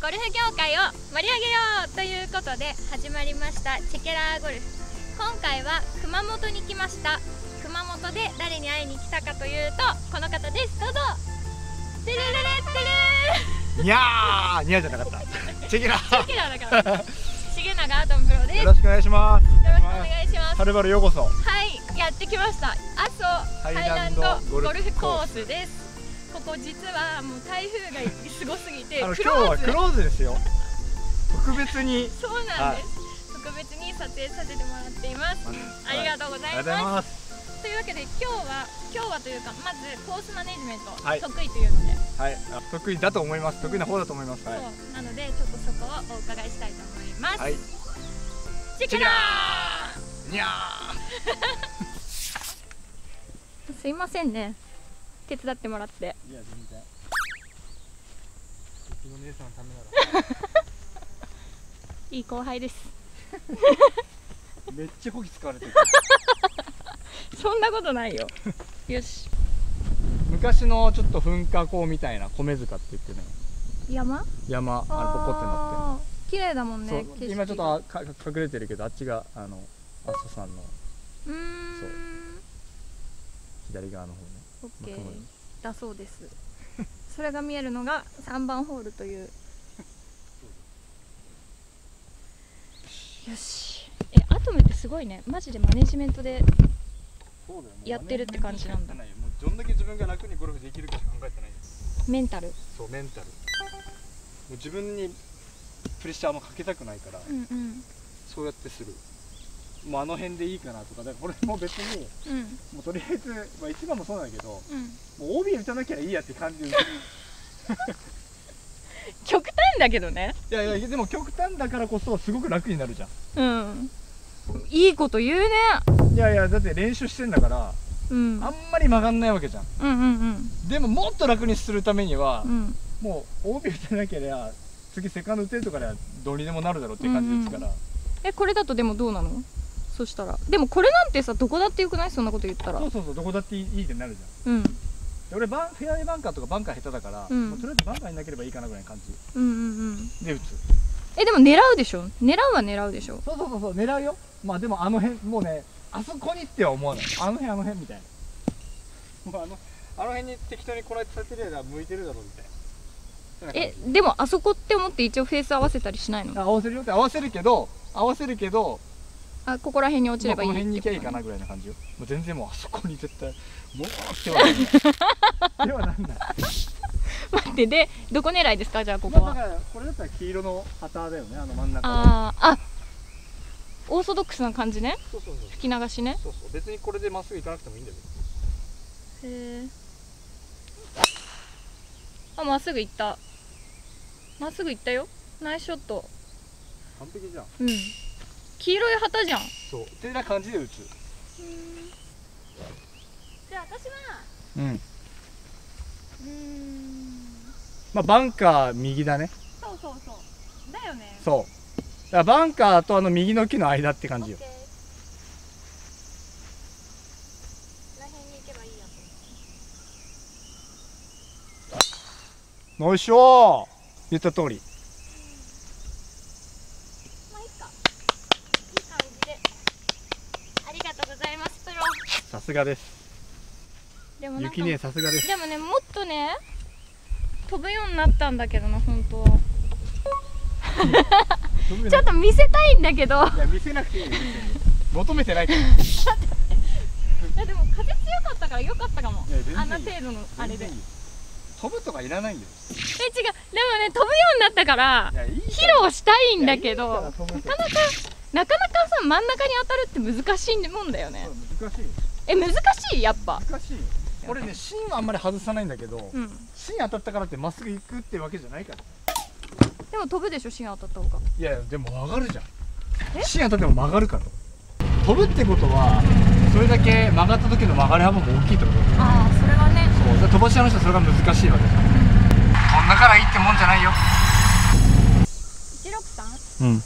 ゴルフ業界を盛り上げようということで始まりましたチェケラーゴルフ。今回は熊本に来ました。熊本で誰に会いに来たかというとこの方です。どうぞ。てるるるってるー。 にゃー、にゃーじゃなかった。チェケラー。 チェケラーだから。重永アトムプロです。 よろしくお願いします。 よろしくお願いします。 はるばるようこそ。 はい、やってきました。阿蘇ハイランドゴルフコースです。ここ実はもう台風がすごすぎて今日はクローズですよ。特別に。 そうなんです。特別に撮影させてもらっています。ありがとうございます。というわけで今日はというかまずコースマネジメント得意というので、 はい、得意だと思います。得意な方だと思います。 そうなのでちょっとそこをお伺いしたいと思います。 はい。 チェケラー。にゃー。すいませんね。手伝ってもらって。 いや全然。うちの姉さんのためなら。 いい後輩です。 めっちゃこき使われてる。 そんなことないよ。よし。 昔のちょっと噴火口みたいな米塚って言ってね。 山？ 山ポコってなってる。 綺麗だもんね。 今ちょっと隠れてるけどあっちが阿蘇山の。そう。左側の方ね。 オッケーだそうです。それが見えるのが3番ホールという。よし。アトムってすごいね。マジでマネジメントでやってるって感じなんだ。 もうどんだけ自分が楽にゴルフできるかしか考えてないです。 メンタル。 そう、メンタル。もう自分にプレッシャーもかけたくないから、そうやってする。もうあの辺でいいかなとか、だからこれも別に、もうとりあえず、まあ一番もそうなんだけど、もう OB 打たなきゃいいやって感じで。 極端だけどね。 いやいや、でも極端だからこそすごく楽になるじゃん。 いいこと言うね。 いやいや、だって練習してんだから、あんまり曲がんないわけじゃん。でももっと楽にするためには、もう OB 打たなきゃりゃ次セカンド打てるとかではどうにでもなるだろうっていう感じですから。 これだとでもどうなの？そしたらでもこれなんてさどこだってよくない？そんなこと言ったら。 そうどこだっていいってなるじゃん。で俺フェアウェイバンカーとかバンカー下手だから、もうとりあえずバンカーになければいいかなぐらいの感じで打つ。でも狙うでしょ？狙うでしょ？ そう狙うよ。まあでもあの辺もうね、あそこにっては思わない。あの辺みたいな。もうあの辺に適当にこらえて立てれば向いてるだろうみたいな。 でもあそこって思って一応フェース合わせたりしないの？ 合わせるよって合わせるけどここら辺に落ちればいい。 この辺に行きゃいいかなぐらいな感じよ。もう全然もうあそこに絶対もう手はなんない。手はなんない。 待って、でどこ狙いですか？じゃあここは。 だからこれだったら黄色の旗だよね。あの真ん中。 オーソドックスな感じね。吹き流しね。 別にこれでまっすぐ行かなくてもいいんだよ。 へえ。まっすぐ行った。まっすぐ行ったよ。ナイスショット。 完璧じゃん。 黄色い旗じゃん。 そうってな感じで打つ。 じゃあ私はまあバンカー右だね。 そうだよね。 そうだからバンカーと右の木の間って感じよ。よいしょー。言った通り。 ありがとうございます、プロ。 さすがです。ゆきね、さすがです。 でもね、もっとね飛ぶようになったんだけどな、本当は。ちょっと見せたいんだけど。 いや、見せなくていいよ。求めてないから。 でも風強かったから良かったかも。あんな程度のあれで。 飛ぶとかいらないんだよ。 違う。でもね、飛ぶようになったから披露したいんだけど、なかなかさ真ん中に当たるって難しいもんだよね。 難しい。 難しい？やっぱ難しい。これね、芯はあんまり外さないんだけど、芯当たったからってまっすぐ行くってわけじゃないから。 でも飛ぶでしょ、芯当たった方が。 いやでも曲がるじゃん。芯当たっても曲がるから。飛ぶってことはそれだけ曲がった時の曲がり幅も大きいってことだよね。 それはね。 そう、飛ばし屋の人はそれが難しいわけじゃん。こんなからいいってもんじゃないよ。 163？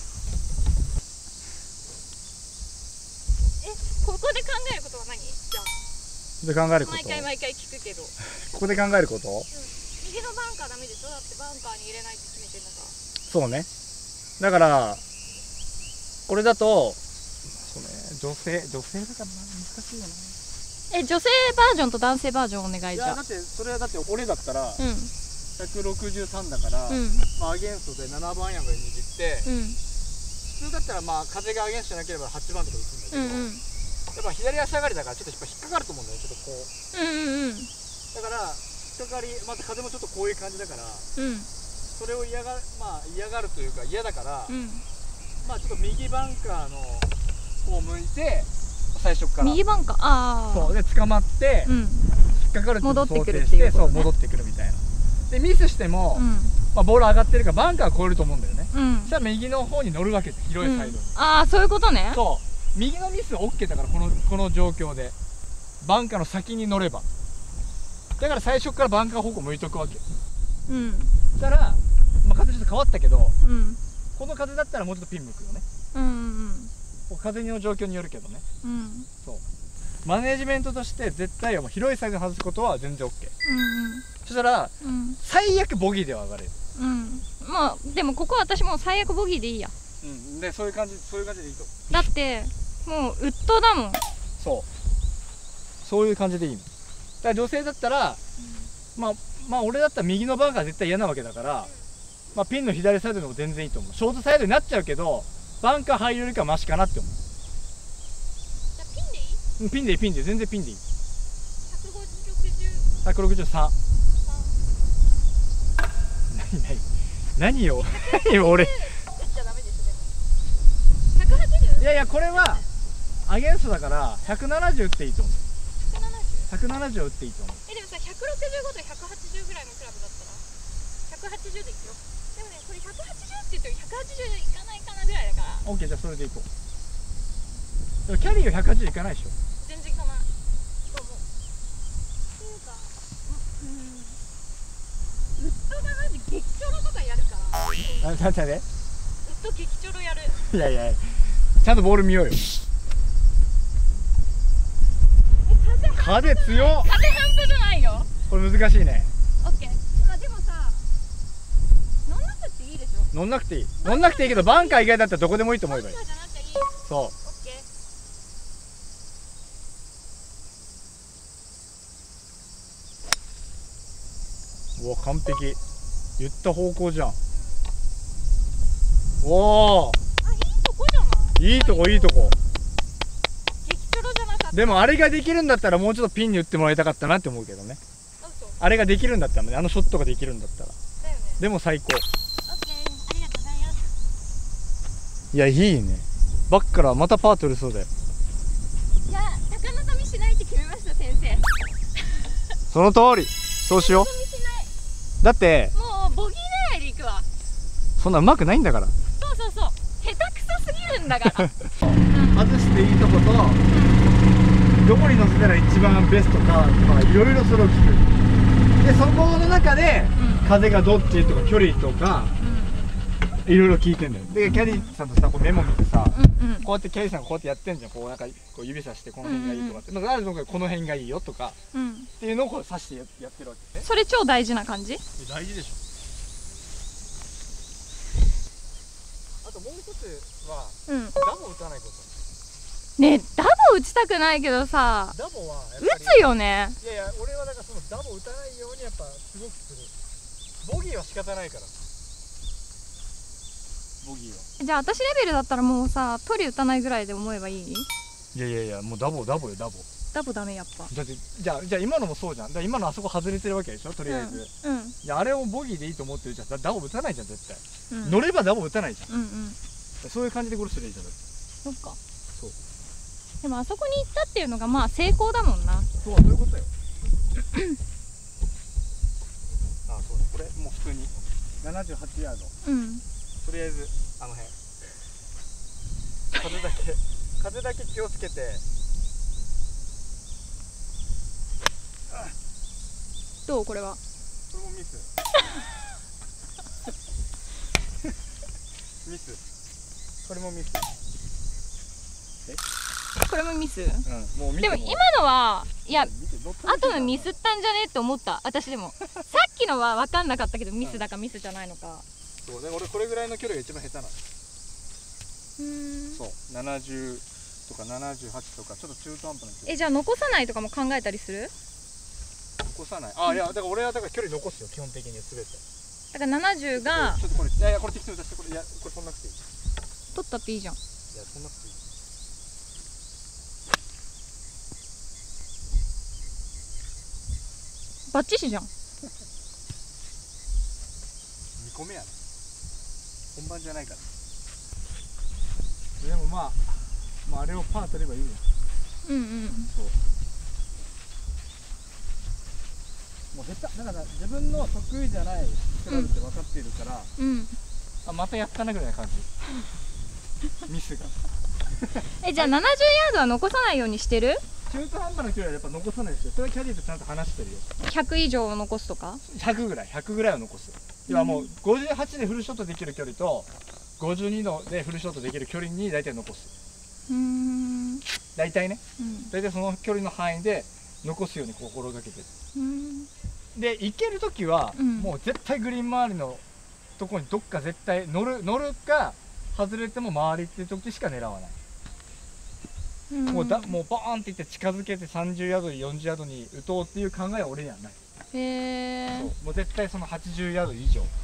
ここで考えることは何？じゃあ。 で考えること。 毎回聞くけど。 ここで考えること？ 右のバンカーダメでしょ。だってバンカーに入れないって決めてんだから。 そうね。だからこれだとそうね、女性だから難しいよね。 女性バージョンと男性バージョンお願い。じゃあだってそれはだって俺だったら、163だから、まあアゲンストで7番アイアンぐらい握って、普通だったらまあ風がアゲンストじゃなければ8番とか打つんだけど、やっぱ左足上がりだからちょっと引っかかると思うんだよ、ちょっとこう。だから引っかかり、また風もちょっとこういう感じだから、それを嫌がるというか嫌だから、まあちょっと右バンカーの方を向いて最初から右バンカー、 そうで捕まって、引っかかるっていうのを想定して、そう戻ってくるみたいな。でミスしても、まあボール上がってるからバンカーは越えると思うんだよね。そしたら右の方に乗るわけです、広いサイドに。 ああ、そういうことね。 そう右のミス OK だから、この状況でバンカーの先に乗れば、だから最初からバンカー方向向いとくわけ。そしたら、まあ、風ちょっと変わったけど、この風だったらもうちょっとピン向くよね。風の状況によるけどね。そうマネジメントとして絶対もう広いサイドに外すことは全然 OK。そしたら、最悪ボギーでは上がれる。 まあでもここは私もう最悪ボギーでいいや。 でそういう感じでいいと思う。 だってもうウッドだもん。 そういう感じでいいの。だから女性だったら、まあ俺だったら右のバンカー絶対嫌なわけだから、まあピンの左サイドでも全然いいと思う。ショートサイドになっちゃうけどバンカー入るよりかはマシかなって思う。 じゃあピンでいい？ ピンでいい、全然ピンでいい。 150、 163。何よ俺。いやいや、これはアゲンストだから170打っていいと思う。170打っていいと思う。 でもさ、165と180ぐらいのクラブだったら180でいくよ。でもね、これ180って言っても180いかないかなぐらいだから。 オッケー、じゃあそれでいこう。でもキャリーは180いかないでしょ。 全然いかないと思う。っていうか、ウッドがマジ激チョロとかやるから。 なんで？ ウッド激チョロやる。 いやいや、ちゃんとボール見ようよ。風強っ。 風半端じゃないよ。 これ難しいね。 オッケー。まあでもさ、乗んなくていいでしょ。 乗んなくていい。乗んなくていいけど、バンカー以外だったらどこでもいいと思えばいい。 バンカーじゃなくていい。 そう。 オッケー。うわ、完璧。言った方向じゃん。おお。 あ、いいとこじゃない。 いいとこ、いいとこ。 激チョロじゃなかった。 でもあれができるんだったらもうちょっとピンに打ってもらいたかったなって思うけどね。あれができるんだったらね、あのショットができるんだったら。 だよね。でも最高。 オッケー、ありがとうございます。 いや、いいね。バックからまたパー取れそうだよ。 いや、高望みしないって決めました、先生。 その通り。そうしよう。だってもうボギー狙いでいくわ。 そんな上手くないんだから。 そうそうそう、下手くそすぎるんだから外していいとこと、どこに乗せたら一番ベストかとかいろいろそれを聞く。でそこの中で、風がどっちとか距離とか、いろいろ聞いてんだよ。でキャディさんとさ、こうメモ見てさ、こうやってキャディさんがこうやってやってんじゃん。こうなんかこう指さしてこの辺がいいとかって、あるのがこの辺がいいよとか、っていうのをこう指してやってるわけね。 それ超大事な感じ？ 大事でしょ。あともう一つは、ダボ打たないこと。 ねえ、ダボ打ちたくないけどさ、 ダボは打つよね。 いやいや、俺はだからそのダボ打たないようにやっぱすごくする。ボギーは仕方ないから。ボギーは。 じゃあ私レベルだったらもうさ、取り打たないぐらいで思えばいい？ いやいやいや、もうダボよ、ダボ。 ダボダメ、やっぱ。 だってじゃあ今のもそうじゃん。だから今のあそこ外れてるわけでしょ、とりあえず。いや、あれをボギーでいいと思ってるじゃん。ダボ打たないじゃん、絶対。乗ればダボ打たないじゃん。そういう感じでゴルフすればいいじゃん。 そっか。 そう。 でもあそこに行ったっていうのがまあ成功だもんな。 そういうことよ。あ、そうだ。これもう普通に78ヤード。とりあえずあの辺。風だけ気をつけて。 どうこれは？ これもミス。ミス。これもミス。 これもミス。 もうでも今のは、いや、後のミスったんじゃねって思った。私でもさっききのは分かんなかったけど、ミスだかミスじゃないのか。 そうで、俺これぐらいの距離が一番下手なの。そう、70とか78とかちょっと中途半端な距離。 じゃあ残さないとかも考えたりする？ 残さない。あ、いやだから俺はだから距離残すよ、基本的に全て。 だから70がちょっとこれ、いやいや、これ適当に出して、これ、いやこれそんなくていい。 取ったっていいじゃん。いや、そんなくていい。 バッチシじゃん。2 個目やね。本番じゃないから。でもまああれをパー取ればいいよ。そう。もう下手だから自分の得意じゃないクラブって分かっているから、あ、またやったなぐらいな感じ。ミスが。 じゃあ70ヤードは残さないようにしてる？ 中途半端な距離はやっぱ残さないですよ。それはキャディーとちゃんと話してるよ。 100以上を残すとか ？100ぐらいは残す。今もう58でフルショットできる距離と52のでフルショットできる距離に大体残す。大体ね、大体その距離の範囲で残すように心がけてる。で行ける時は、もう絶対グリーン周りのとこにどっか絶対乗るか、外れても周りっていう時しか狙わない。もうバーンっていって近づけて30ヤード40ヤードに打とうっていう考えは俺にはない。そうもう絶対その80ヤード以上。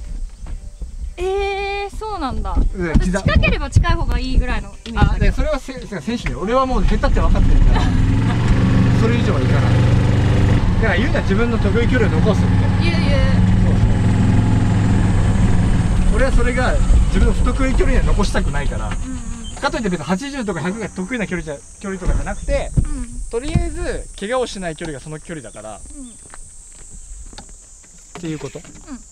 そうなんだ。近ければ近い方がいいぐらいのイメージだけど。 それは選手に、俺はもう下手って分かってるからそれ以上はいかない。だから言うなら自分の得意距離を残すって。 言う。 俺はそれが自分の不得意距離には残したくないから、かといって別に80とか100が得意な距離とかじゃなくて、とりあえず怪我をしない距離がその距離だから、っていうこと。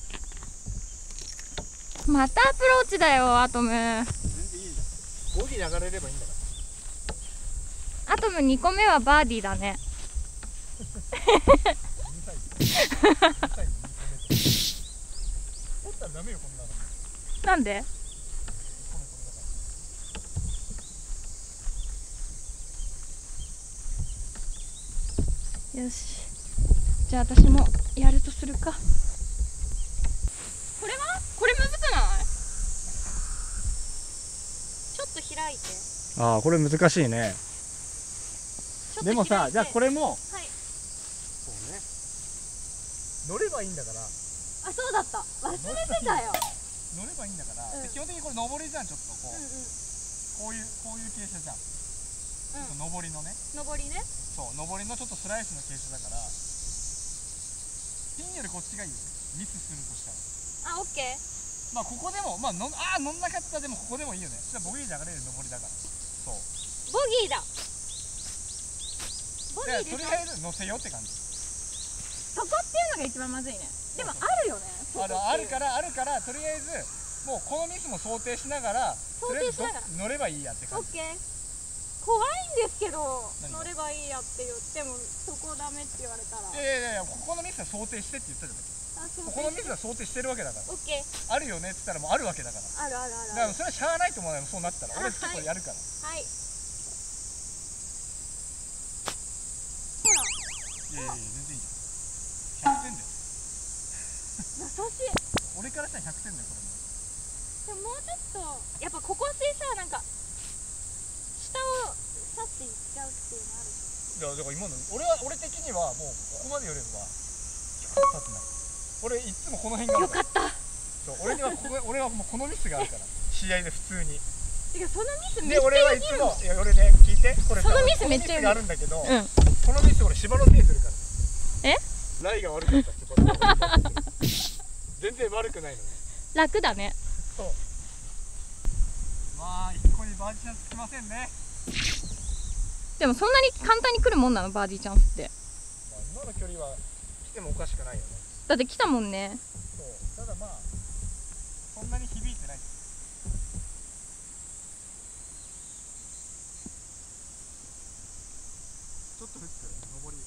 またアプローチだよ、アトム。 全然いいじゃん。ボギー流れればいいんだから。 アトム2個目はバーディーだね。なんで？よし、じゃあ私もやるとするか。これむずくない？ちょっと開いて。 ああ、これ難しいね。でもさ、じゃあこれも、そうね、乗ればいいんだから。 あ、そうだった、忘れてたよ。 乗ればいいんだから、基本的にこれ上りじゃん。ちょっとこう、こういう傾斜じゃん。ちょっと上りのね。 上りね。 そう、上りのちょっとスライスの傾斜だから、ピンよりこっちがいいよね、ミスするとしたら。 あ、オッケー。 まあここでも、まあ乗んなかったでもここでもいいよね。それはボギーで上がれる上りだから。そう。 ボギーだ。ボギーでとりあえず乗せようって感じ。 そこっていうのが一番まずいね。でもあるよね。 あるからとりあえずもうこのミスも想定しながら、とりあえず乗ればいいやって感じ。 オッケー。怖いんですけど、乗ればいいやって言ってもそこダメって言われたら。いやここのミスは想定してって言ったじゃん。ここのミスは想定してるわけだから。 オッケー。 あるよねって言ったらもうあるわけだから。 ある。 だからそれはしゃあないと思うよ、そうなったら。俺結構やるから。はい。いや全然いいじゃん。100点だよ。 優しい。 俺からしたら100点だよこれも。 でももうちょっとやっぱここでさ、なんか下を刺していっちゃうっていうのある。 だから今の俺的にはもうここまで寄れば刺せない。俺いつもこの辺があるから。よかった。そう、俺はもうこのミスがあるから試合で普通に。 てかそのミスめっちゃ俺はいつも俺ね、聞いて、これそのミスめっちゃあるんだけど、このミス俺芝のせいするから。ライが悪かった芝のせい全然悪くないのね。 楽だね。 そう。まあ一個にバーディーチャンスつきませんね。 でもそんなに簡単に来るもんなの、バーディーチャンスって。 今の距離は来てもおかしくないよね。 だって来たもんね。 そう、ただまあそんなに響いてない。ちょっとフック上り。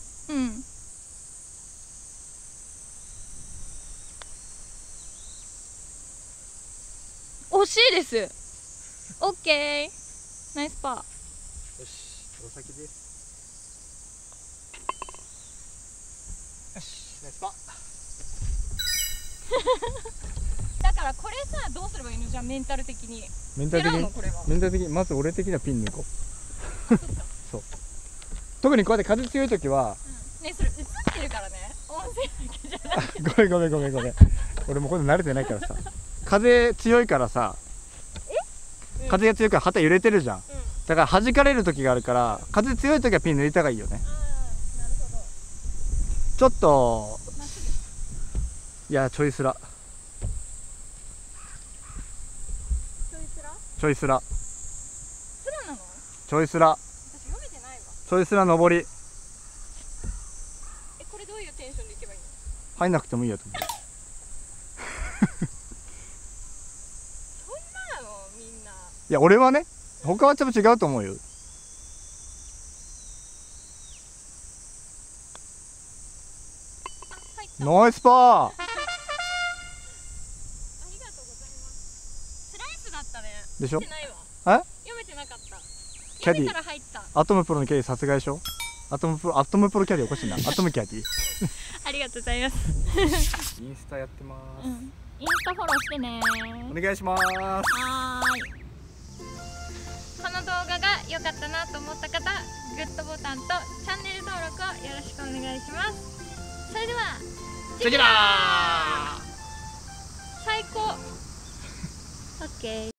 惜しいです。オッケー、ナイスパー。 よし、お先です。よし、ナイスパー。 だからこれさ、どうすればいいの？じゃあメンタル的に。 メンタル的にまず俺的にはピン抜こう。そう。特にこうやって風強い時は、 ね、それ映ってるからね、音声だけじゃなくて。 ごめん俺もこれ慣れてないからさ、風強いからさ、風が強いから旗揺れてるじゃん、だから弾かれる時があるから、風強い時はピン抜いた方がいいよね。 なるほど。 ちょっといや、ちょいスラちょいスラスラなの？ ちょいスラ、 私読めてないわ。 ちょいスラ上り。 これどういうテンションでいけばいいの？ 入んなくてもいいよと思う。 そんなのみんな。 いや、俺はね、他はちょっと違うと思うよ。ナイスパー。 ありがとうございます。スライスだったね。 でしょ？ 読めてないわ。読めてなかった。 キャディ読めたら入った。 アトムプロのキャディ殺害でしょ。アトムプロキャディおかしいな。アトムキャディ。 ありがとうございます。 インスタやってます。 インスタフォローしてね。 お願いします。 はーい。この動画が良かったなと思った方、グッドボタンとチャンネル登録をよろしくお願いします。それではチェキラー。 最高。オッケー。